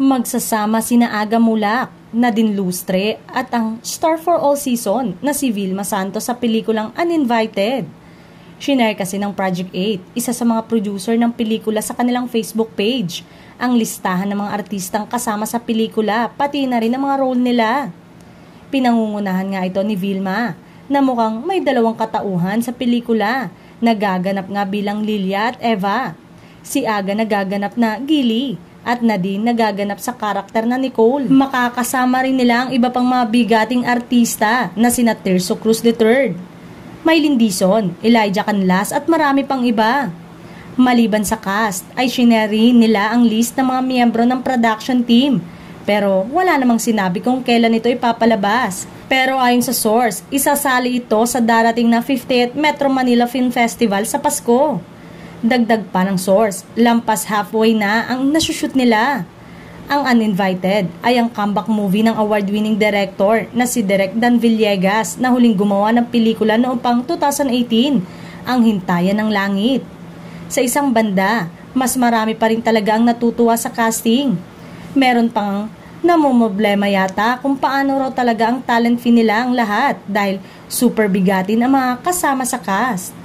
Magsasama sina Aga Mulak, Nadine Lustre at ang star for all season na si Vilma Santos sa pelikulang Uninvited. Shinare kasi ng Project 8, isa sa mga producer ng pelikula sa kanilang Facebook page, ang listahan ng mga artistang kasama sa pelikula pati na rin ang mga role nila. Pinangungunahan nga ito ni Vilma na mukhang may dalawang katauhan sa pelikula, nagaganap nga bilang Lilia at Eva. Si Aga nagaganap na Gilly at Nadine nagaganap sa karakter na Nicole. Makakasama rin nila ang iba pang mga bigating artista na sina Tirso Cruz III, Maylin Dizon, Elijah Canlas at marami pang iba. Maliban sa cast ay shinare nila ang list ng mga miyembro ng production team, pero wala namang sinabi kung kailan ito ipapalabas. Pero ayon sa source, isasali ito sa darating na 50th Metro Manila Film Festival sa Pasko. Dagdag pa ng source, lampas halfway na ang nasushoot nila. Ang Uninvited ay ang comeback movie ng award-winning director na si Direk Dan Villegas na huling gumawa ng pelikula noong pang 2018, Ang Hintayan ng Langit. Sa isang banda, mas marami pa rin talaga ang natutuwa sa casting. Meron pang namumblema yata kung paano raw talaga ang talent fee nila ang lahat dahil super bigatin ang mga kasama sa cast.